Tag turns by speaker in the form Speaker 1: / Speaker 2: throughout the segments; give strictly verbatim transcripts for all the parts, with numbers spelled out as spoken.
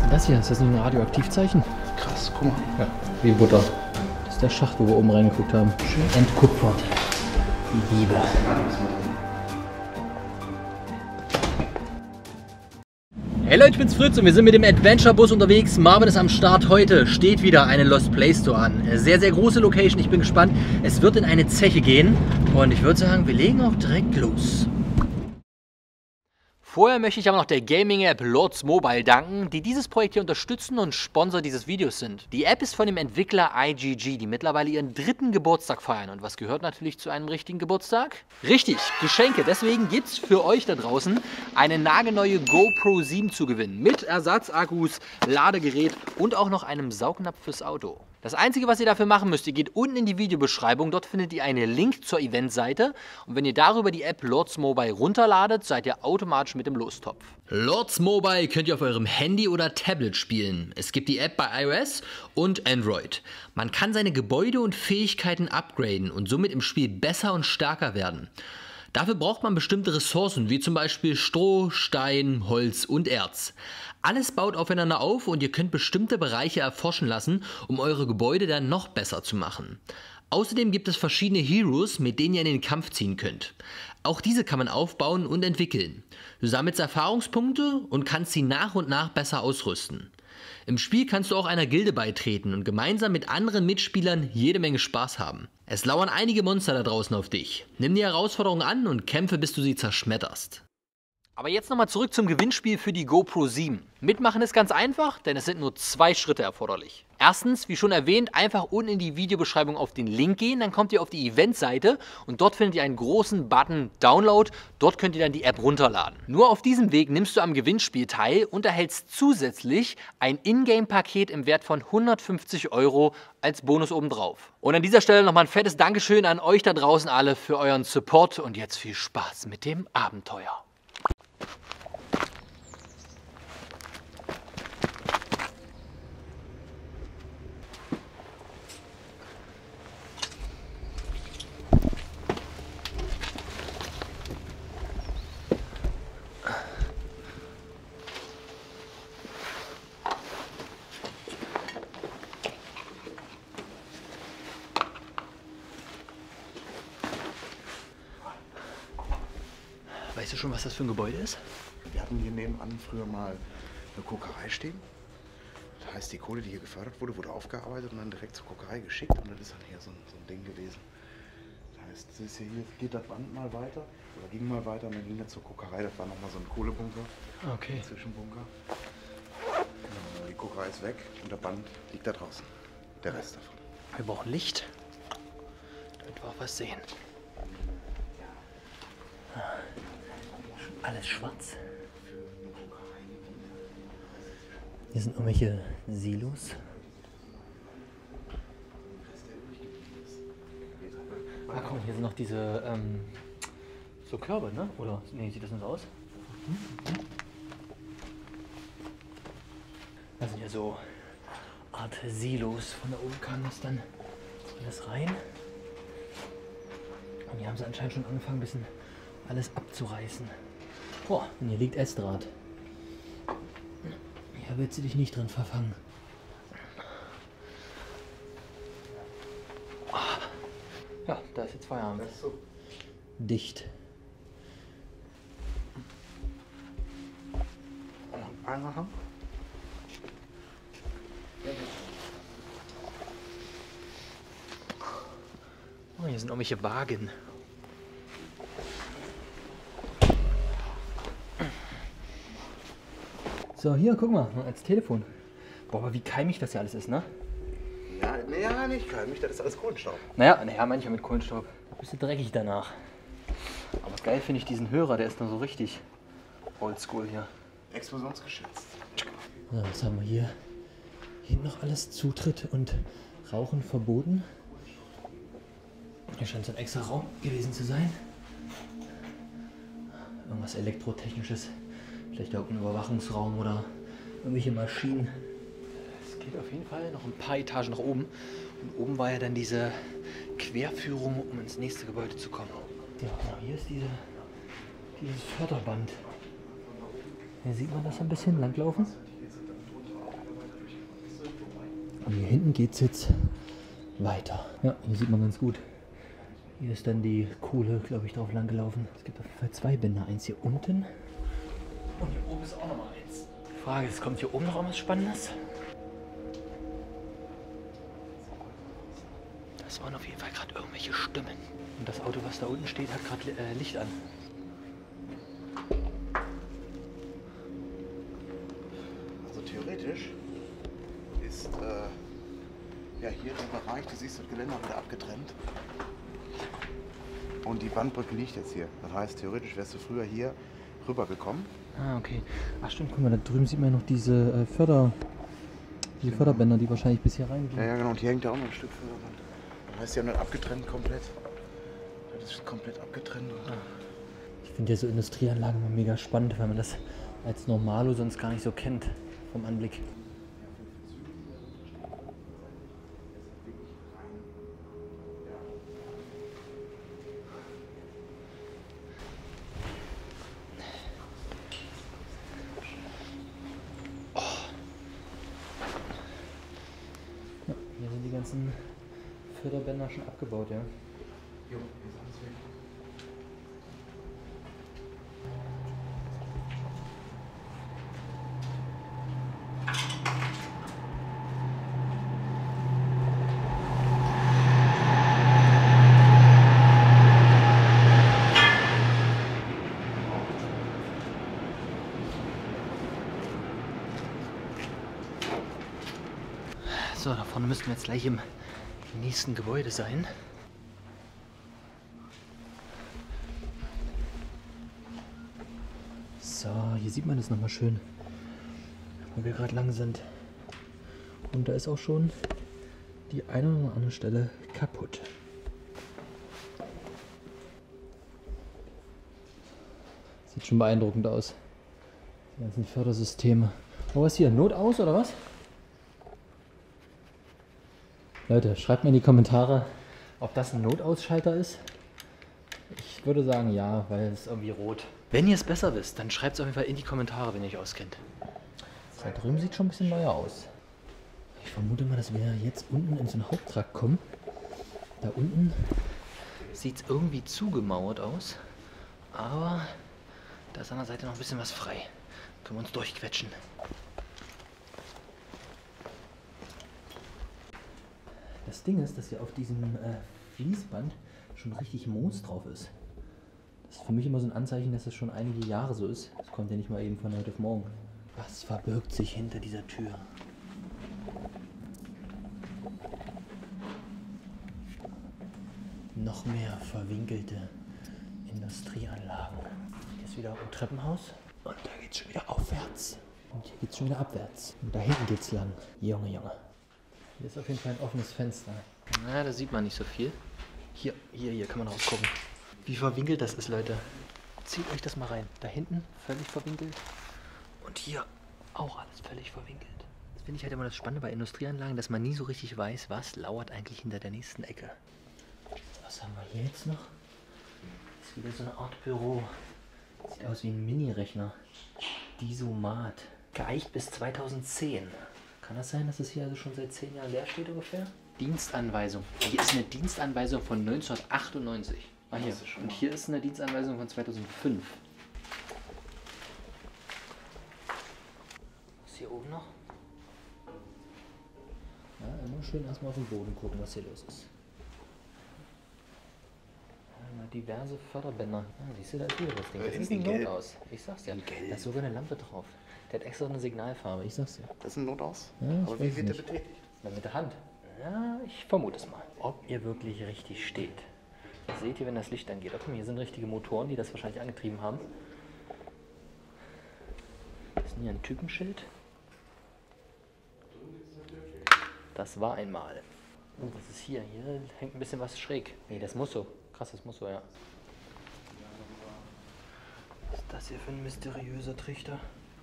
Speaker 1: Das hier, ist das nicht ein Radioaktivzeichen?
Speaker 2: Krass, guck mal.
Speaker 1: Ja, wie Butter. Das ist der Schacht, wo wir oben reingeguckt haben. Schön entkupfert. Die Liebe. Hey Leute, ich bin's Fritz und wir sind mit dem Adventure-Bus unterwegs. Marvin ist am Start. Heute steht wieder eine Lost Place Store an. Sehr, sehr große Location. Ich bin gespannt. Es wird in eine Zeche gehen und ich würde sagen, wir legen auch direkt los. Vorher möchte ich aber noch der Gaming-App Lords Mobile danken, die dieses Projekt hier unterstützen und Sponsor dieses Videos sind. Die App ist von dem Entwickler I G G, die mittlerweile ihren dritten Geburtstag feiern. Und was gehört natürlich zu einem richtigen Geburtstag? Richtig, Geschenke. Deswegen gibt es für euch da draußen eine nagelneue GoPro sieben zu gewinnen. Mit Ersatzakkus, Ladegerät und auch noch einem Saugnapf fürs Auto. Das Einzige, was ihr dafür machen müsst, ihr geht unten in die Videobeschreibung, dort findet ihr einen Link zur Eventseite und wenn ihr darüber die App Lords Mobile runterladet, seid ihr automatisch mit im Lostopf. Lords Mobile könnt ihr auf eurem Handy oder Tablet spielen. Es gibt die App bei iOS und Android. Man kann seine Gebäude und Fähigkeiten upgraden und somit im Spiel besser und stärker werden. Dafür braucht man bestimmte Ressourcen, wie zum Beispiel Stroh, Stein, Holz und Erz. Alles baut aufeinander auf und ihr könnt bestimmte Bereiche erforschen lassen, um eure Gebäude dann noch besser zu machen. Außerdem gibt es verschiedene Heroes, mit denen ihr in den Kampf ziehen könnt. Auch diese kann man aufbauen und entwickeln. Du sammelst Erfahrungspunkte und kannst sie nach und nach besser ausrüsten. Im Spiel kannst du auch einer Gilde beitreten und gemeinsam mit anderen Mitspielern jede Menge Spaß haben. Es lauern einige Monster da draußen auf dich. Nimm die Herausforderung an und kämpfe, bis du sie zerschmetterst. Aber jetzt nochmal zurück zum Gewinnspiel für die GoPro sieben. Mitmachen ist ganz einfach, denn es sind nur zwei Schritte erforderlich. Erstens, wie schon erwähnt, einfach unten in die Videobeschreibung auf den Link gehen, dann kommt ihr auf die Eventseite und dort findet ihr einen großen Button Download, dort könnt ihr dann die App runterladen. Nur auf diesem Weg nimmst du am Gewinnspiel teil und erhältst zusätzlich ein Ingame-Paket im Wert von hundertfünfzig Euro als Bonus obendrauf. Und an dieser Stelle nochmal ein fettes Dankeschön an euch da draußen alle für euren Support und jetzt viel Spaß mit dem Abenteuer. Weißt du schon, was das für ein Gebäude ist?
Speaker 2: Wir hatten hier nebenan früher mal eine Kokerei stehen. Das heißt, die Kohle, die hier gefördert wurde, wurde aufgearbeitet und dann direkt zur Kokerei geschickt. Und das ist dann hier so ein, so ein Ding gewesen. Das heißt, das ist hier, hier geht das Band mal weiter oder ging mal weiter und dann ging das zur Kokerei. Das war nochmal so ein Kohlebunker,
Speaker 1: Okay.
Speaker 2: ein Zwischenbunker. Die Kokerei ist weg und der Band liegt da draußen. Der Rest davon.
Speaker 1: Wir brauchen Licht, damit wir auch was sehen. Alles schwarz. Hier sind irgendwelche Silos. Ah, guck mal, hier sind noch diese ähm, so Körbe, ne? Oder nee, sieht das nicht so aus? Mhm. Das sind ja so Art Silos. Von da oben kam das dann alles rein. Und hier haben sie anscheinend schon angefangen, ein bisschen alles abzureißen. Boah, und hier liegt Essdraht. Hier willst du dich nicht drin verfangen. Ja, da ist jetzt Feierabend.
Speaker 2: Das ist so.
Speaker 1: Dicht.
Speaker 2: Angehangen.
Speaker 1: Oh, hier sind irgendwelche Wagen. So, hier, guck mal, als Telefon. Boah, aber wie keimig das ja alles ist, ne?
Speaker 2: Ja, naja, nicht keimig, das ist alles Kohlenstaub.
Speaker 1: Naja, naja, manchmal mit Kohlenstaub. Ein bisschen dreckig danach. Aber geil finde ich diesen Hörer, der ist nur so richtig oldschool hier.
Speaker 2: Explosionsgeschützt.
Speaker 1: So, was haben wir hier? Hier noch alles Zutritt und Rauchen verboten. Hier scheint so ein extra Raum gewesen zu sein. Irgendwas Elektrotechnisches. Vielleicht auch ein Überwachungsraum oder irgendwelche Maschinen. Es geht auf jeden Fall noch ein paar Etagen nach oben. Und oben war ja dann diese Querführung, um ins nächste Gebäude zu kommen. Ja, hier ist diese, dieses Förderband. Hier sieht man das ein bisschen langlaufen. Und hier hinten geht es jetzt weiter. Ja, hier sieht man ganz gut. Hier ist dann die Kohle, glaube ich, drauf lang gelaufen. Es gibt auf jeden Fall zwei Bänder. Eins hier unten. Und hier oben ist auch nochmal eins. Die Frage ist, kommt hier oben noch irgendwas Spannendes? Das waren auf jeden Fall gerade irgendwelche Stimmen. Und das Auto, was da unten steht, hat gerade äh, Licht an.
Speaker 2: Also theoretisch ist äh, ja hier der Bereich, du siehst das Geländer wieder abgetrennt. Und die Bandbrücke liegt jetzt hier. Das heißt, theoretisch wärst du früher hier rübergekommen.
Speaker 1: Ah, okay. Ach stimmt, guck mal, da drüben sieht man ja noch diese äh, Förder... Die Förderbänder, die wahrscheinlich bis hier reingehen.
Speaker 2: Ja, ja, genau. Und hier hängt da auch noch ein Stück Förderband. Das heißt, die haben das abgetrennt komplett. Das ist komplett abgetrennt. Und
Speaker 1: ich finde ja so Industrieanlagen immer mega spannend, weil man das als Normalo sonst gar nicht so kennt vom Anblick. Ja, hier sind die ganzen Förderbänder schon abgebaut, ja.
Speaker 2: Jo, hier ist alles weg.
Speaker 1: So, da vorne müssten wir jetzt gleich im nächsten Gebäude sein. So, hier sieht man das nochmal schön, wo wir gerade lang sind. Und da ist auch schon die eine oder andere Stelle kaputt. Sieht schon beeindruckend aus. Die ganzen Fördersysteme. Oh, was hier? Notaus oder was? Leute, schreibt mir in die Kommentare, ob das ein Notausschalter ist. Ich würde sagen ja, weil es ist irgendwie rot. Wenn ihr es besser wisst, dann schreibt es auf jeden Fall in die Kommentare, wenn ihr euch auskennt. Da drüben sieht schon ein bisschen neuer aus. Ich vermute mal, dass wir jetzt unten in so einen Haupttrakt kommen. Da unten sieht es irgendwie zugemauert aus. Aber da ist an der Seite noch ein bisschen was frei. Können wir uns durchquetschen. Das Ding ist, dass hier auf diesem äh, Fließband schon richtig Moos drauf ist. Das ist für mich immer so ein Anzeichen, dass es schon einige Jahre so ist. Das kommt ja nicht mal eben von heute auf morgen. Was verbirgt sich hinter dieser Tür? Noch mehr verwinkelte Industrieanlagen. Hier ist wieder ein Treppenhaus. Und da geht es schon wieder aufwärts. Und hier geht es schon wieder abwärts. Und da hinten geht es lang. Junge, Junge. Hier ist auf jeden Fall ein offenes Fenster. Na, da sieht man nicht so viel. Hier, hier, hier kann man rausgucken. Wie verwinkelt das ist, Leute. Zieht euch das mal rein. Da hinten völlig verwinkelt. Und hier auch alles völlig verwinkelt. Das finde ich halt immer das Spannende bei Industrieanlagen, dass man nie so richtig weiß, was lauert eigentlich hinter der nächsten Ecke. Was haben wir hier jetzt noch? Das ist wieder so eine Art Büro. Sieht aus wie ein Mini-Rechner. Disomat. Geeicht bis zweitausendzehn. Kann das sein, dass es hier also schon seit zehn Jahren leer steht ungefähr? Dienstanweisung. Hier ist eine Dienstanweisung von neunzehnhundertachtundneunzig. Ah, hier. Und hier ist eine Dienstanweisung von zweitausendfünf. Was ist hier oben noch? Ja, immer schön erstmal auf den Boden gucken, was hier los ist. Ja, diverse Förderbänder. Ja, siehst du, da ist wieder das Ding. Das
Speaker 2: In-
Speaker 1: ist
Speaker 2: in
Speaker 1: ein
Speaker 2: Gelb.
Speaker 1: Notaus. Ich sag's ja.
Speaker 2: In Gelb.
Speaker 1: Da ist sogar eine Lampe drauf. Der hat extra eine Signalfarbe. Ich sag's ja.
Speaker 2: Das ist ein Notaus?
Speaker 1: Ja, ich
Speaker 2: Aber
Speaker 1: weiß
Speaker 2: wie
Speaker 1: es
Speaker 2: wird der
Speaker 1: nicht.
Speaker 2: betätigt?
Speaker 1: Na, mit der Hand. Ja, ich vermute es mal. Ob ihr wirklich richtig steht. Das seht ihr, wenn das Licht angeht. Oh, guck mal, hier sind richtige Motoren, die das wahrscheinlich angetrieben haben. Das ist hier ein Typenschild. Das war einmal. Und was ist hier? Hier hängt ein bisschen was schräg. Nee, das muss so. Krass, das muss so, ja. Was ist das hier für ein mysteriöser Trichter?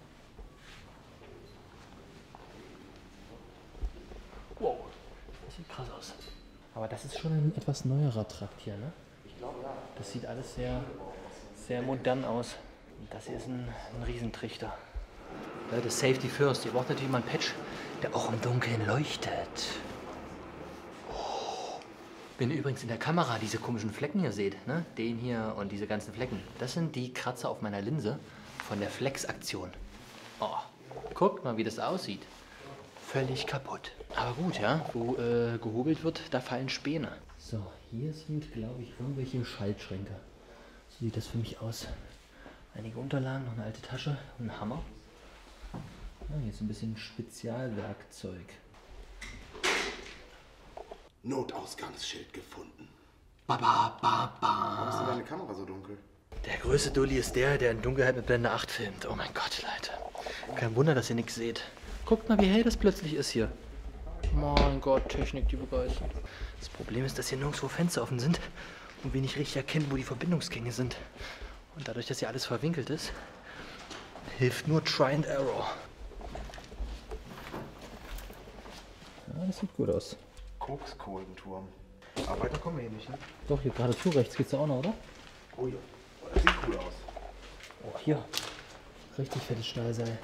Speaker 1: Wow, das sieht krass aus. Aber das ist schon ein etwas neuerer Trakt hier, ne?
Speaker 2: Ich glaube ja.
Speaker 1: Das sieht alles sehr, sehr modern aus. Und das hier ist ein, ein Riesentrichter. Leute, Safety first. Ihr braucht natürlich mal einen Patch, der auch im Dunkeln leuchtet. Oh. Wenn ihr übrigens in der Kamera diese komischen Flecken hier seht, ne? Den hier und diese ganzen Flecken, das sind die Kratzer auf meiner Linse von der Flex-Aktion. Oh, guckt mal, wie das aussieht. Völlig kaputt. Aber gut, ja, wo äh, gehobelt wird, da fallen Späne. So, hier sind, glaube ich, irgendwelche Schaltschränke. So sieht das für mich aus. Einige Unterlagen, noch eine alte Tasche und ein Hammer. Ja, hier ist ein bisschen Spezialwerkzeug.
Speaker 2: Notausgangsschild gefunden.
Speaker 1: Ba, ba, ba, ba.
Speaker 2: Warum ist denn deine Kamera so dunkel?
Speaker 1: Der größte Dulli ist der, der in Dunkelheit mit Blende acht filmt. Oh mein Gott, Leute. Kein Wunder, dass ihr nichts seht. Guckt mal, wie hell das plötzlich ist hier. Mein Gott, Technik, die begeistert. Das Problem ist, dass hier nirgendwo Fenster offen sind und wir nicht richtig erkennen, wo die Verbindungsgänge sind. Und dadurch, dass hier alles verwinkelt ist, hilft nur Try and Error. Ja, das sieht gut aus.
Speaker 2: Kokskohlenturm. Aber weiter kommen wir hier nicht, ne?
Speaker 1: Doch, hier geradezu rechts geht's ja auch noch, oder?
Speaker 2: Oh ja. Oh, das sieht cool aus.
Speaker 1: Oh, hier. Richtig fettes Stahlseil.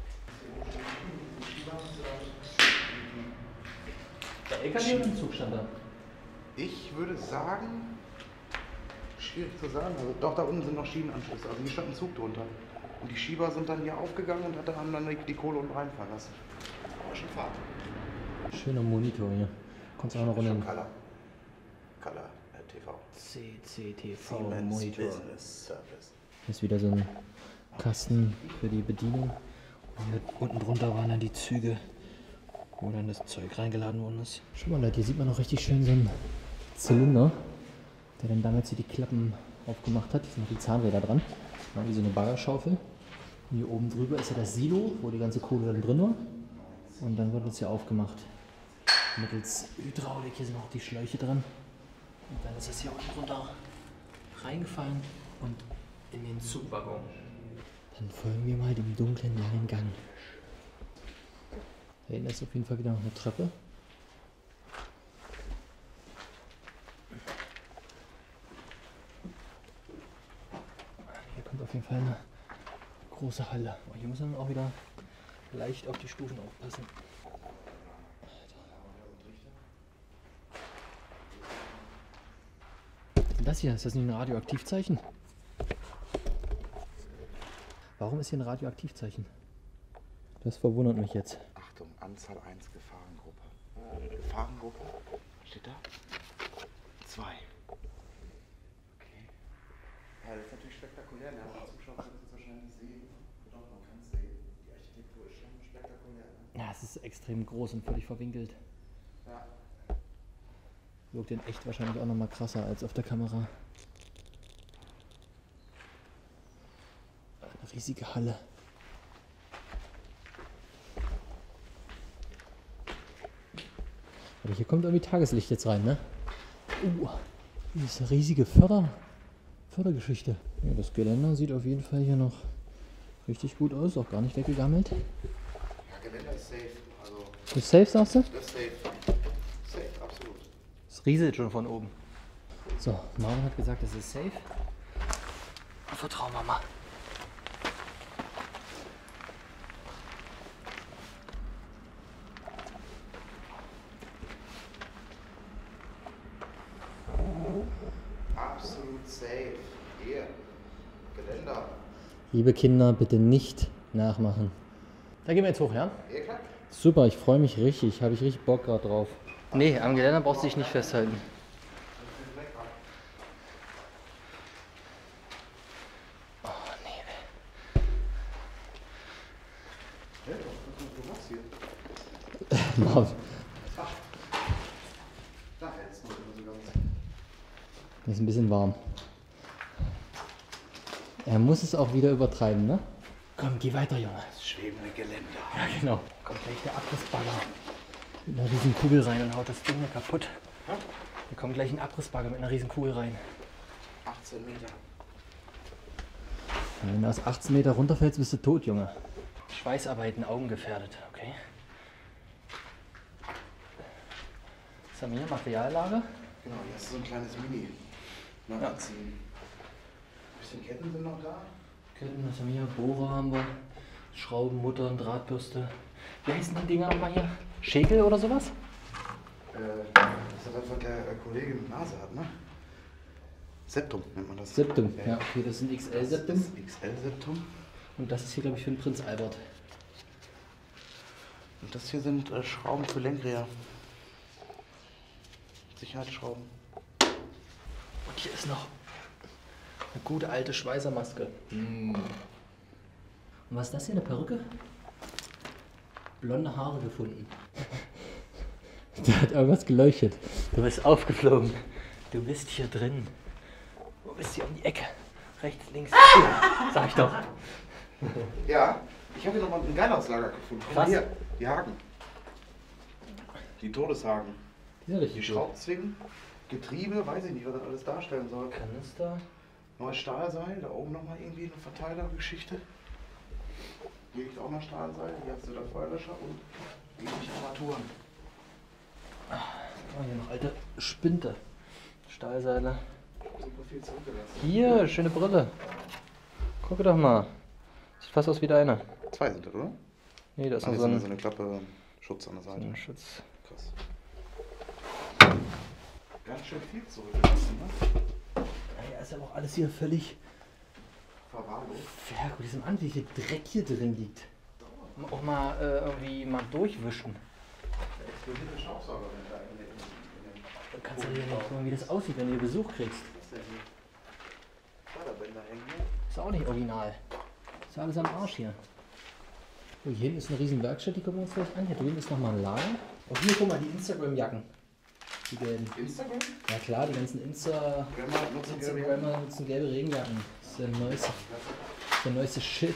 Speaker 1: Der L K W oder ein Zug stand da?
Speaker 2: Ich würde sagen, schwierig zu sagen. Also doch, da unten sind noch Schienenanschlüsse. Also hier stand ein Zug drunter. Und die Schieber sind dann hier aufgegangen und haben dann die Kohle unten reinfahren lassen. Aber schon Fahrt.
Speaker 1: Schöner Monitor hier. Kannst auch noch
Speaker 2: Schon
Speaker 1: runter.
Speaker 2: Color. Color äh, T V.
Speaker 1: C C T V
Speaker 2: Siemens
Speaker 1: Monitor.
Speaker 2: Business Service.
Speaker 1: Hier ist wieder so ein Kasten für die Bedienung. Und hier unten drunter waren dann die Züge, wo dann das Zeug reingeladen worden ist. Schau mal Leute, hier sieht man noch richtig schön so einen Zylinder, der dann damals hier die Klappen aufgemacht hat. Hier sind noch die Zahnräder dran. Ja, wie so eine Baggerschaufel. Und hier oben drüber ist ja das Silo, wo die ganze Kohle dann drin war. Und dann wird es hier aufgemacht. Mittels Hydraulik, hier sind auch die Schläuche dran. Und dann ist es hier unten runter reingefallen und in den Zugwaggon. Dann folgen wir mal dem dunklen langen Gang. Da hinten ist auf jeden Fall wieder noch eine Treppe. Hier kommt auf jeden Fall eine große Halle. Oh, hier muss man auch wieder leicht auf die Stufen aufpassen. Das hier, ist das nicht ein Radioaktivzeichen? Warum ist hier ein Radioaktivzeichen? Das verwundert mich jetzt.
Speaker 2: Achtung, Anzahl eins Gefahrengruppe. Gefahrengruppe, was steht da? zwei. Okay. Ja, das ist natürlich spektakulär. Ne? Aber Zuschauer können es wahrscheinlich sehen. Doch, man kann es sehen. Die Architektur ist schon spektakulär. Ne?
Speaker 1: Ja, es ist extrem groß und völlig verwinkelt.
Speaker 2: Ja.
Speaker 1: Wirkt in echt wahrscheinlich auch noch mal krasser als auf der Kamera. Eine riesige Halle. Aber hier kommt irgendwie Tageslicht jetzt rein, ne? Uh, hier ist eine riesige Förder Fördergeschichte. Ja, das Geländer sieht auf jeden Fall hier noch richtig gut aus, auch gar nicht weggegammelt.
Speaker 2: Ja, Geländer ist safe. Also,
Speaker 1: Ist safe, sagst du?
Speaker 2: das ist safe. Safe, absolut.
Speaker 1: Es rieselt schon von oben. So, Marvin hat gesagt, es ist safe. Vertrauen wir mal.
Speaker 2: Absolut safe. Hier. Geländer.
Speaker 1: Liebe Kinder, bitte nicht nachmachen. Da gehen wir jetzt hoch, ja?
Speaker 2: Ja, klar.
Speaker 1: Super, ich freue mich richtig. Habe ich richtig Bock gerade drauf. Nee, am Geländer brauchst du dich nicht festhalten. Oh, nee.
Speaker 2: Ja, du machst hier.
Speaker 1: Marvin,
Speaker 2: Da hältst du so ganz.
Speaker 1: das ist ein bisschen warm. Er muss es auch wieder übertreiben, ne? Komm, geh weiter, Junge.
Speaker 2: Das schwebende Geländer.
Speaker 1: Ja, genau. Kommt gleich der Abrissbagger mit einer riesen Kugel rein und haut das Ding hier kaputt.
Speaker 2: Ja?
Speaker 1: Da kommt gleich ein Abrissbagger mit einer riesen Kugel rein.
Speaker 2: achtzehn Meter.
Speaker 1: Und wenn du aus achtzehn Meter runterfällst, bist du tot, Junge. Schweißarbeiten, Augen gefährdet, okay? Was haben wir hier? Materiallager?
Speaker 2: Genau, hier ist so ein kleines Mini-Magazin. Ein bisschen Ketten sind noch da.
Speaker 1: Ketten, was haben wir hier? Bohrer haben wir. Schrauben, Muttern, Drahtbürste. Wie heißen die Dinger nochmal hier? Schäkel oder sowas?
Speaker 2: Äh, das ist das, was der äh, Kollege mit Nase hat, ne? Septum nennt man das.
Speaker 1: Septum, ja, okay, das sind X L-Septum.
Speaker 2: X L-Septum.
Speaker 1: Und das ist hier, glaube ich, für den Prinz Albert.
Speaker 2: Und das hier sind äh, Schrauben für Lenkräder. Sicherheitsschrauben.
Speaker 1: Und hier ist noch eine gute alte Schweißermaske. Mm. Und was ist das hier, eine Perücke? Blonde Haare gefunden. Da hat irgendwas geleuchtet. Du bist aufgeflogen. Du bist hier drin. Du bist hier um die Ecke. Rechts, links. Sag ich doch.
Speaker 2: Ja, ich habe hier nochmal ein Geilauslager gefunden. Guck mal hier, die Haken. Die Todeshaken.
Speaker 1: Die sind richtig
Speaker 2: Die
Speaker 1: gut.
Speaker 2: Schraubzwingen, Getriebe, weiß ich nicht, was das alles darstellen soll.
Speaker 1: Kanister.
Speaker 2: Neues Stahlseil, da oben nochmal irgendwie eine Verteilergeschichte. Hier liegt auch noch Stahlseil, hier hast du der Feuerlöscher und die Armaturen.
Speaker 1: Oh, hier noch alte Spinte. Stahlseile.
Speaker 2: Super viel zurückgelassen.
Speaker 1: Hier, schöne Brille. Guck doch mal. Sieht fast aus wie deine.
Speaker 2: Zwei sind das, oder?
Speaker 1: Nee, da ist
Speaker 2: Ah,
Speaker 1: noch
Speaker 2: hier
Speaker 1: so
Speaker 2: ist
Speaker 1: ein,
Speaker 2: so eine Klappe Schutz an der
Speaker 1: so
Speaker 2: Seite.
Speaker 1: ein Schutz.
Speaker 2: Krass. Ganz schön viel zurückgelassen, ne?
Speaker 1: Ja, ist aber auch alles hier völlig
Speaker 2: Verwahrlost.
Speaker 1: Ja gut, diesem an, wie viel Dreck hier drin liegt. Auch mal äh, irgendwie mal durchwischen.
Speaker 2: Der explodierte Staubsauger, wenn da in den. in den
Speaker 1: Dann kannst du dir nicht gucken, wie das aussieht, wenn du hier Besuch kriegst.
Speaker 2: Was ist denn hier? Förderbänder hängen hier.
Speaker 1: Ist auch nicht original. Ist alles am Arsch hier. Oh, hier hinten ist eine riesen Werkstatt, die gucken wir uns gleich an. Hier drüben ist nochmal ein Lager. Und hier, guck mal, die Instagram-Jacken. Die gelben.
Speaker 2: Instagram?
Speaker 1: Ja klar, die ganzen Insta
Speaker 2: Grammer nutzen gelbe Jacken.
Speaker 1: Instagrammer nutzen gelbe Regenjacken. Das ist der neueste, der neueste Shit.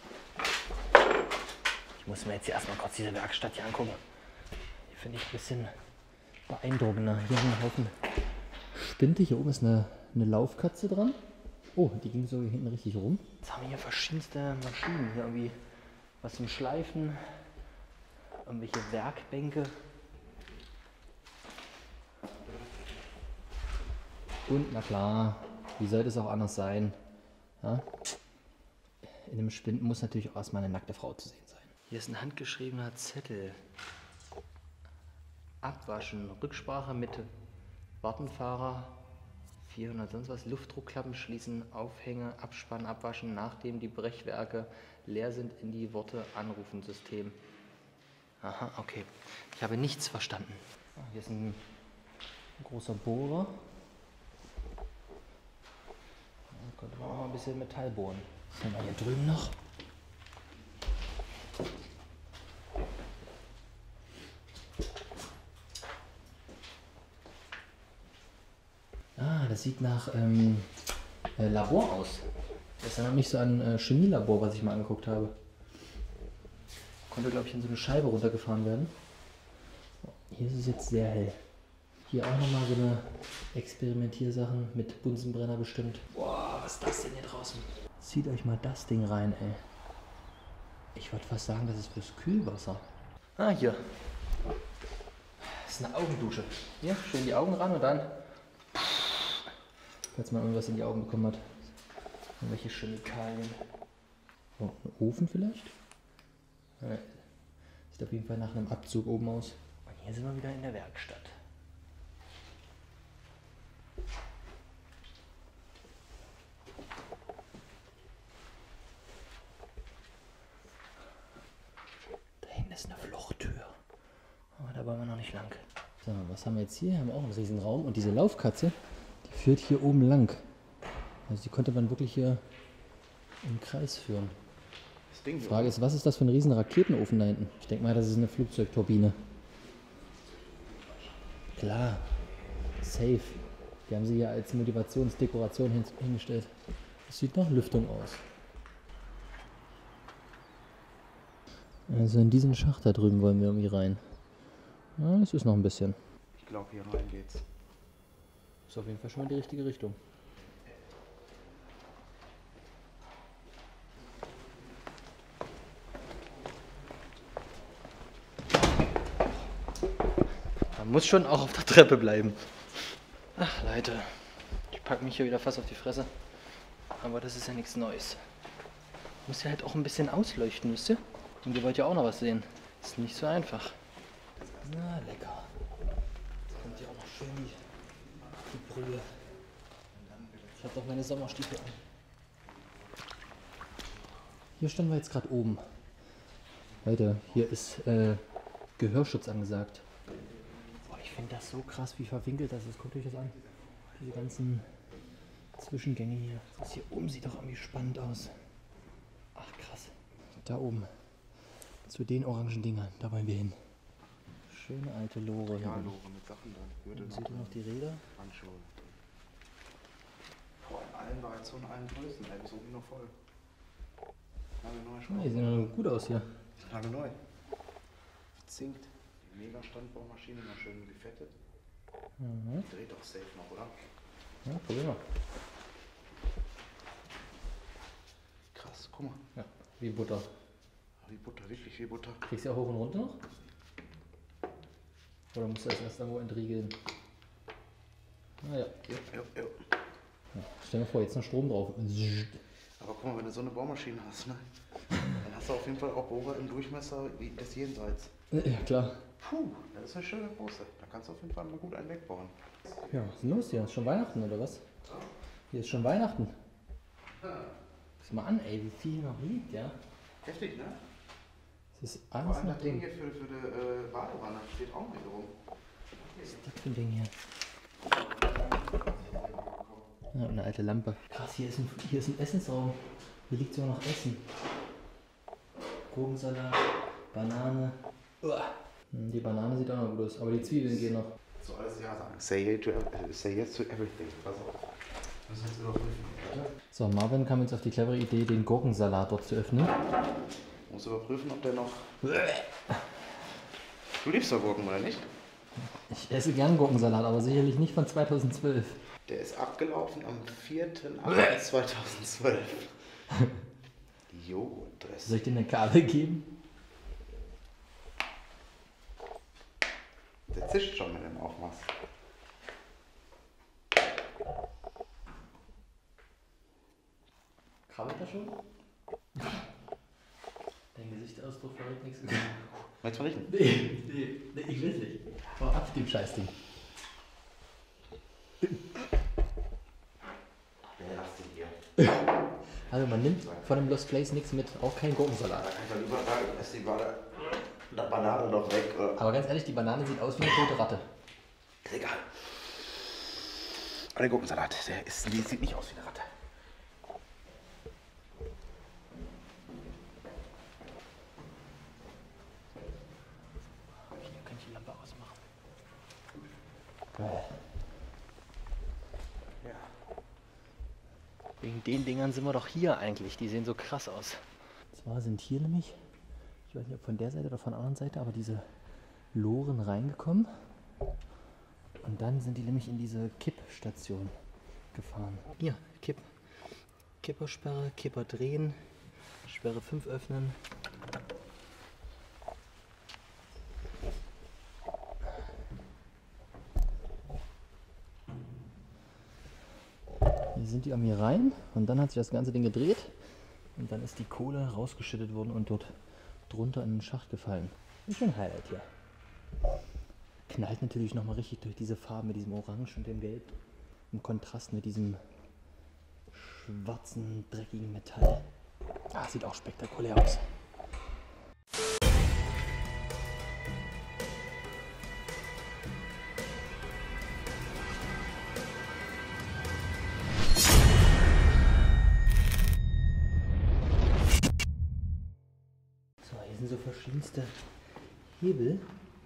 Speaker 1: Ich muss mir jetzt hier erstmal kurz diese Werkstatt hier angucken. Die finde ich ein bisschen beeindruckender. Hier haben wir einen Haufen Spinte. Hier oben ist eine, eine Laufkatze dran. Oh, die ging so hier hinten richtig rum. Jetzt haben wir hier verschiedenste Maschinen. Hier irgendwie was zum Schleifen. Irgendwelche Werkbänke. Und na klar, wie sollte es auch anders sein? Ja? In dem Spind muss natürlich auch erstmal eine nackte Frau zu sehen sein. Hier ist ein handgeschriebener Zettel. Abwaschen, Rücksprache mit Wartenfahrer, vierhundert sonst was, Luftdruckklappen schließen, Aufhänge, abspannen, abwaschen, nachdem die Brechwerke leer sind, in die Worte anrufen System. Aha, okay. Ich habe nichts verstanden. Ah, hier ist ein, ein großer Bohrer. Da könnte man auch mal ein bisschen Metall bohren. Was haben wir hier drüben noch? Ah, das sieht nach ähm, äh, Labor aus. Das erinnert mich so an äh, Chemielabor, was ich mal angeguckt habe. Konnte, glaube ich, in so eine Scheibe runtergefahren werden. Hier ist es jetzt sehr hell. Hier auch nochmal so eine Experimentiersachen mit Bunsenbrenner bestimmt. Boah, was ist das denn hier draußen? Zieht euch mal das Ding rein, ey. Ich würde fast sagen, das ist fürs Kühlwasser. Ah, hier. Das ist eine Augendusche. Hier, schön die Augen ran und dann... Falls man irgendwas in die Augen bekommen hat. Irgendwelche Chemikalien. Oh, ein Ofen vielleicht? Ja, sieht auf jeden Fall nach einem Abzug oben aus. Und hier sind wir wieder in der Werkstatt. Da hinten ist eine Fluchttür. Aber da wollen wir noch nicht lang. So, was haben wir jetzt hier? Wir haben auch einen riesen Raum. Und diese Laufkatze, die führt hier oben lang. Also die konnte man wirklich hier im Kreis führen. Die Frage ist, was ist das für ein riesen Raketenofen da hinten? Ich denke mal, das ist eine Flugzeugturbine. Klar, safe. Die haben sie hier als Motivationsdekoration hin hingestellt. Das sieht nach Lüftung aus. Also in diesen Schacht da drüben wollen wir irgendwie rein. Ja, das ist noch ein bisschen.
Speaker 2: Ich glaube, hier rein geht's.
Speaker 1: Ist auf jeden Fall schon mal die richtige Richtung. Man muss schon auch auf der Treppe bleiben. Ach Leute, ich packe mich hier wieder fast auf die Fresse. Aber das ist ja nichts Neues. Muss ja halt auch ein bisschen ausleuchten, wisst ihr? Und ihr wollt ja auch noch was sehen. Ist nicht so einfach. Na, lecker. Jetzt kommt ja auch noch schön die, die Brühe. Ich hab doch meine Sommerstiefel an. Hier standen wir jetzt gerade oben. Leute, hier ist äh, Gehörschutz angesagt. Boah, ich finde das so krass, wie verwinkelt das ist. Guckt euch das an. Diese ganzen Zwischengänge hier. Das hier oben sieht doch irgendwie spannend aus. Ach krass. Da oben. Zu den orangen Dingern. Da wollen wir hin. Schöne alte Lore.
Speaker 2: Ja, Lore mit Sachen drin. Gürtel
Speaker 1: Seht ihr noch die Räder?
Speaker 2: Handschuhe. Boah, in allen Variationen, in allen Größen. Ey, bis oben noch voll. Nagel neu.
Speaker 1: Ja, die sehen doch gut aus hier.
Speaker 2: Nagel neu. Zinkt. Die mega Standbaumaschine, mal schön gefettet.
Speaker 1: Mhm.
Speaker 2: Dreht doch safe noch, oder?
Speaker 1: Ja, probier mal.
Speaker 2: Krass, guck mal.
Speaker 1: Ja, wie Butter.
Speaker 2: Wie Butter, wirklich wie Butter.
Speaker 1: Kriegst du ja hoch und runter noch? Oder musst du das erst irgendwo entriegeln? Naja.
Speaker 2: Ja, ja, ja.
Speaker 1: Ja, stell dir vor, jetzt noch Strom drauf.
Speaker 2: Aber guck mal, wenn du so eine Baumaschine hast, ne? Dann hast du auf jeden Fall auch Bohrer im Durchmesser wie des Jenseits.
Speaker 1: Ja, klar.
Speaker 2: Puh, das ist eine schöne große. Da kannst du auf jeden Fall mal gut einen wegbauen.
Speaker 1: Ja, was ist denn los hier? Ist schon Weihnachten oder was? Hier ist schon Weihnachten. Guck mal an, ey, wie viel hier noch liegt, ja?
Speaker 2: Heftig, ne?
Speaker 1: Das ist
Speaker 2: Vor
Speaker 1: alles
Speaker 2: allem
Speaker 1: noch
Speaker 2: das Ding
Speaker 1: drin.
Speaker 2: hier für, für die äh, Badewanne steht auch mit rum.
Speaker 1: Was ist das für ein Ding hier? Ja, eine alte Lampe. Krass, hier ist ein, hier ist ein Essensraum. Hier liegt sogar noch Essen. Gurkensalat, Banane. Uah. Hm, die Banane sieht auch noch gut aus, aber die Zwiebeln gehen noch.
Speaker 2: So alles ja sagen. Say yes to, uh, say yes to everything. Pass auf. Das ist jetzt überprüfen.
Speaker 1: So, Marvin kam jetzt auf die clevere Idee, den Gurkensalat dort zu öffnen.
Speaker 2: Muss überprüfen, ob der noch. Du liebst doch Gurken, oder nicht?
Speaker 1: Ich esse gern Gurkensalat, aber sicherlich nicht von zweitausendzwölf.
Speaker 2: Der ist abgelaufen am vierten achten zweitausendzwölf. Joghurtdressing.
Speaker 1: Soll ich dir eine Kabel geben?
Speaker 2: Der zischt schon, wenn du ihn aufmachst.
Speaker 1: Krabbelt er schon? Dein Gesichtsausdruck verrät nichts.
Speaker 2: Willst du mal riechen?
Speaker 1: Nee, nee, nee, ich will nicht. Hau ab dem Scheißding.
Speaker 2: Wer lasst den hier?
Speaker 1: Also man nimmt von dem Lost Place nichts mit, auch kein Gurkensalat.
Speaker 2: Einfach überall, lass die Banane, die Banane doch weg. Oder?
Speaker 1: Aber ganz ehrlich, die Banane sieht aus wie eine tote Ratte.
Speaker 2: Ist egal. Aber der Gurkensalat, der, ist, der sieht nicht aus wie eine Ratte.
Speaker 1: Hier kann ich die Lampe ausmachen. Geil.
Speaker 2: Ja.
Speaker 1: Wegen den Dingern sind wir doch hier eigentlich. Die sehen so krass aus. Zwar sind hier nämlich, ich weiß nicht ob von der Seite oder von der anderen Seite, aber diese Loren reingekommen. Und dann sind die nämlich in diese Kippstation gefahren. Hier, Kipp. Kippersperre, Kipper drehen, Sperre fünf öffnen. Hier sind die an mir rein und dann hat sich das ganze Ding gedreht und dann ist die Kohle rausgeschüttet worden und dort drunter in den Schacht gefallen. Ist schon ein Highlight hier. Knallt natürlich nochmal richtig durch diese Farben mit diesem Orange und dem Gelb. Im Kontrast mit diesem schwarzen, dreckigen Metall. Ah, sieht auch spektakulär aus. So, hier sind so verschiedenste Hebel,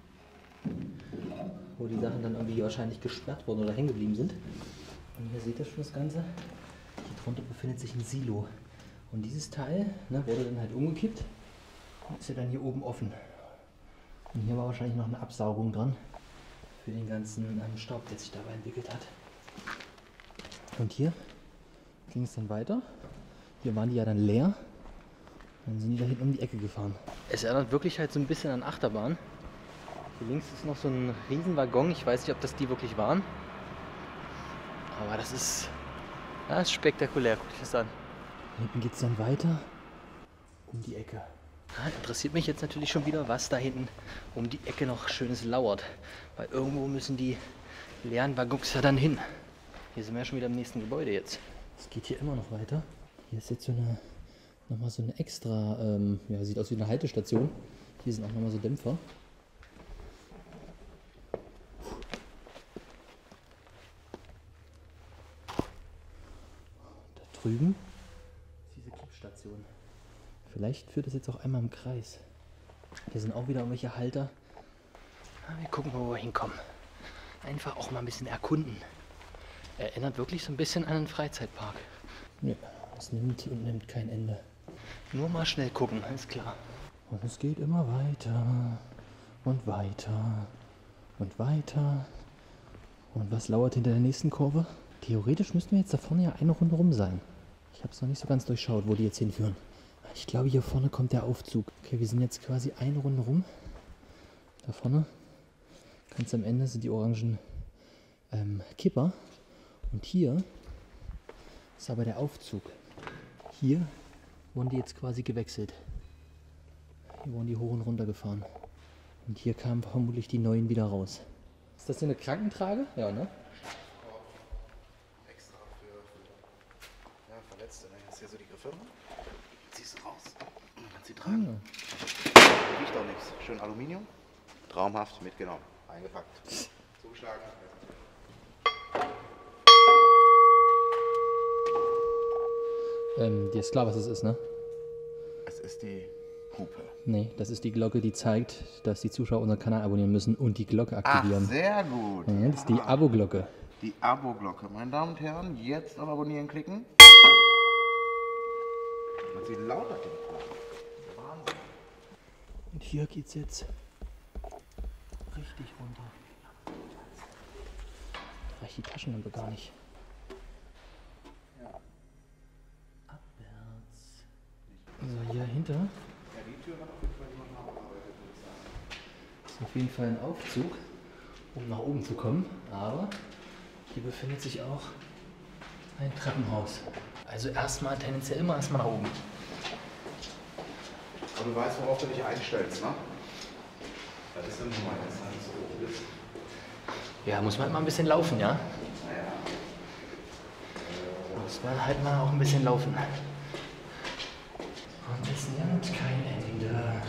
Speaker 1: wo die Sachen dann irgendwie wahrscheinlich gesperrt wurden oder hängen geblieben sind. Und hier seht ihr schon das Ganze. Hier drunter befindet sich ein Silo. Und dieses Teil, ne, wurde dann halt umgekippt und ist ja dann hier oben offen. Und hier war wahrscheinlich noch eine Absaugung dran für den ganzen ähm, Staub, der sich dabei entwickelt hat. Und hier ging es dann weiter. Hier waren die ja dann leer. Dann sind die da hinten um die Ecke gefahren. Es erinnert wirklich halt so ein bisschen an Achterbahn. Hier links ist noch so ein Riesenwaggon. Ich weiß nicht, ob das die wirklich waren. Aber das ist, das ist spektakulär. Guck dich das an. Hinten geht es dann weiter. um die Ecke. Ah, interessiert mich jetzt natürlich schon wieder, was da hinten um die Ecke noch Schönes lauert. Weil irgendwo müssen die leeren Waggons ja dann hin. Hier sind wir ja schon wieder im nächsten Gebäude jetzt. Es geht hier immer noch weiter. Hier ist jetzt so eine, nochmal so eine extra, ähm, ja, sieht aus wie eine Haltestation. Hier sind auch nochmal so Dämpfer. Da drüben ist diese Kippstation. Vielleicht führt das jetzt auch einmal im Kreis. Hier sind auch wieder irgendwelche Halter. Wir gucken mal, wo wir hinkommen. Einfach auch mal ein bisschen erkunden. Erinnert wirklich so ein bisschen an einen Freizeitpark. Ja, es nimmt und nimmt kein Ende. Nur mal schnell gucken, ist klar. Und es geht immer weiter und weiter und weiter. Und was lauert hinter der nächsten Kurve? Theoretisch müssten wir jetzt da vorne ja eine Runde rum sein. Ich habe es noch nicht so ganz durchschaut, wo die jetzt hinführen. Ich glaube, hier vorne kommt der Aufzug. Okay, wir sind jetzt quasi eine Runde rum. Da vorne, ganz am Ende, sind die orangen ähm, Kipper. Und hier ist aber der Aufzug. Hier wurden die jetzt quasi gewechselt. Hier wurden die hoch und runter gefahren. Und hier kamen vermutlich die neuen wieder raus. Ist das hier eine Krankentrage? Ja, ne?
Speaker 2: Extra für, für ja, Verletzte. Ne? Hast du hier so die Griffe? Ziehst du raus. Und dann kannst du sie tragen. Ja. Riecht auch nichts. Schön Aluminium. Traumhaft mitgenommen. Eingepackt. Zugeschlagen.
Speaker 1: Ähm, dir ist klar, was es ist, ne?
Speaker 2: Es ist die Hupe.
Speaker 1: Nee, das ist die Glocke, die zeigt, dass die Zuschauer unseren Kanal abonnieren müssen und die Glocke aktivieren.
Speaker 2: Ach, sehr gut.
Speaker 1: Ja, das ist die Abo-Glocke.
Speaker 2: Die Abo-Glocke. Meine Damen und Herren, jetzt auf Abonnieren klicken. Und sie lauter den Wahnsinn.
Speaker 1: Und hier geht's jetzt richtig runter. Da reicht die Taschenlampe gar nicht. So, hier hinter ist auf jeden Fall ein Aufzug, um nach oben zu kommen, aber hier befindet sich auch ein Treppenhaus. Also erstmal tendenziell immer erstmal nach oben.
Speaker 2: Aber du weißt, worauf du dich einstellst, ne? Das ist dann normal, dass alles so hoch ist.
Speaker 1: Ja, muss man halt mal ein bisschen laufen, ja?
Speaker 2: Naja.
Speaker 1: Muss man halt mal auch ein bisschen laufen. Und es nimmt kein Ende.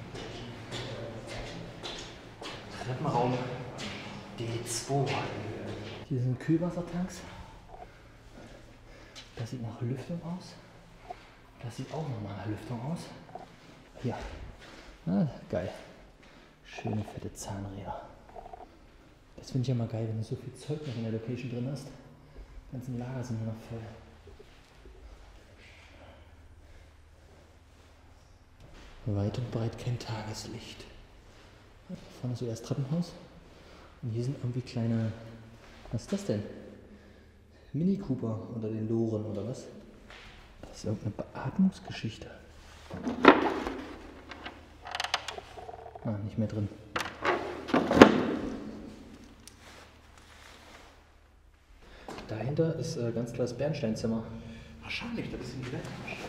Speaker 1: Treppenraum D zwei. Hier sind Kühlwassertanks. Das sieht nach Lüftung aus. Das sieht auch nochmal nach Lüftung aus. Hier. Ah, geil. Schöne fette Zahnräder. Das finde ich ja mal geil, wenn du so viel Zeug noch in der Location drin hast. Die ganzen Lager sind nur noch voll. Weit und breit kein Tageslicht. Da vorne ist so das Treppenhaus. Und hier sind irgendwie kleine. Was ist das denn? Mini Cooper unter den Loren oder was? Das ist irgendeine Beatmungsgeschichte. Ah, nicht mehr drin. Dahinter ist äh, ganz klar das Bernsteinzimmer.
Speaker 2: Wahrscheinlich, das ist in die Weltmaschine.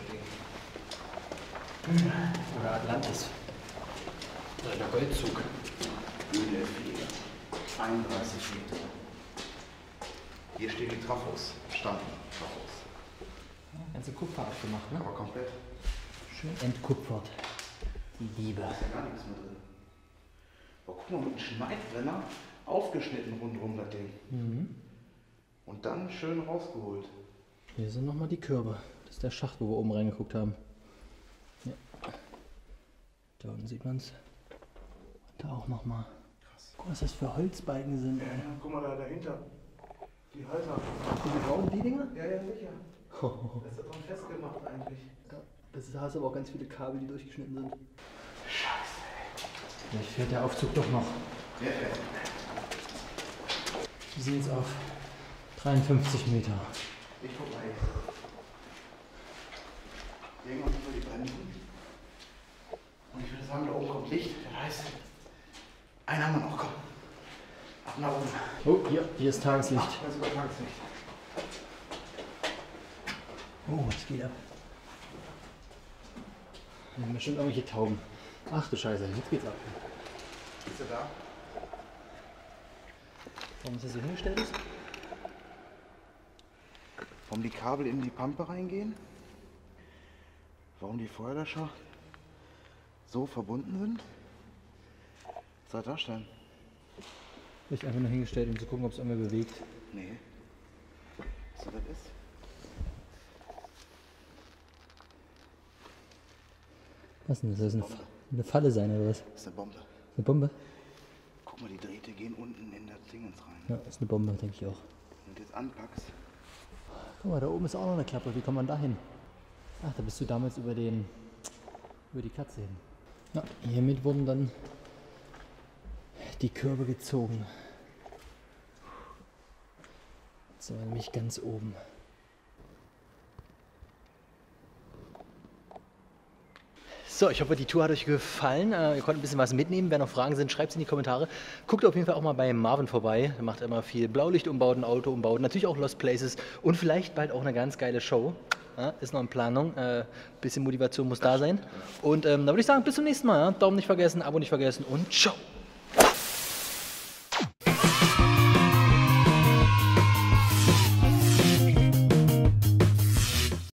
Speaker 1: Oder Atlantis. Oder der Goldzug.
Speaker 2: Höhle vier. einunddreißig Meter. Hier stehen die Trafos. Standen Trafos.
Speaker 1: Ja, ganze Kupfer abgemacht, ne?
Speaker 2: Aber komplett.
Speaker 1: Schön entkupfert. Die Liebe.
Speaker 2: Da ist ja gar nichts mehr drin. Aber guck mal, mit einem Schneidbrenner aufgeschnitten rundherum das Ding.
Speaker 1: Mhm.
Speaker 2: Und dann schön rausgeholt.
Speaker 1: Hier sind nochmal die Körbe. Das ist der Schacht, wo wir oben reingeguckt haben. Ja. Da unten sieht man es. Da auch nochmal.
Speaker 2: Krass.
Speaker 1: Guck, was das für Holzbalken sind.
Speaker 2: Ja, ja, guck mal da dahinter. Die Halter.
Speaker 1: Diese grauen die Dinger?
Speaker 2: Ja, ja, sicher. Das ist doch festgemacht eigentlich.
Speaker 1: Ja, das ist, da hast du aber auch ganz viele Kabel, die durchgeschnitten sind.
Speaker 2: Scheiße.
Speaker 1: Vielleicht fährt der Aufzug doch noch.
Speaker 2: Der fährt.
Speaker 1: Wir sind jetzt auf dreiundfünfzig Meter.
Speaker 2: Ich guck mal jetzt. Irgendwann über die Bremsen. Und ich würde sagen, da oben kommt Licht. Das heißt, einen haben wir noch, komm. Ab nach oben.
Speaker 1: Oh, hier, hier ist Tageslicht.
Speaker 2: Ach, das ist sogar Tageslicht.
Speaker 1: Oh, es geht ab. Wir haben bestimmt irgendwelche Tauben. Ach du Scheiße, jetzt geht's ab.
Speaker 2: Ist er da?
Speaker 1: Warum ist das hier hingestellt ist?
Speaker 2: Warum die Kabel in die Pampe reingehen? Warum die Feuerlöscher so verbunden sind? Was soll das denn?
Speaker 1: Ich einfach nur hingestellt, um zu gucken, ob es irgendwer bewegt.
Speaker 2: Nee. Was das ist?
Speaker 1: Was denn? Soll das eine, eine Falle sein oder was?
Speaker 2: Das ist eine Bombe.
Speaker 1: Eine Bombe?
Speaker 2: Guck mal, die Drähte gehen unten in das Dingens rein.
Speaker 1: Ja, ist eine Bombe, denke ich auch.
Speaker 2: Wenn du jetzt anpackst.
Speaker 1: Guck mal, da oben ist auch noch eine Klappe. Wie kommt man da hin? Ach, da bist du damals über den über die Katze hin. Ja, hiermit wurden dann die Körbe gezogen. So, nämlich ganz oben. So, ich hoffe, die Tour hat euch gefallen. Ihr konntet ein bisschen was mitnehmen. Wenn noch Fragen sind, schreibt es in die Kommentare. Guckt auf jeden Fall auch mal bei Marvin vorbei. Er macht immer viel Blaulichtumbauten, Autoumbauten, natürlich auch Lost Places und vielleicht bald auch eine ganz geile Show. Ja, ist noch in Planung. Äh, bisschen Motivation muss da sein. Und ähm, da würde ich sagen, bis zum nächsten Mal. Ja? Daumen nicht vergessen, Abo nicht vergessen und ciao!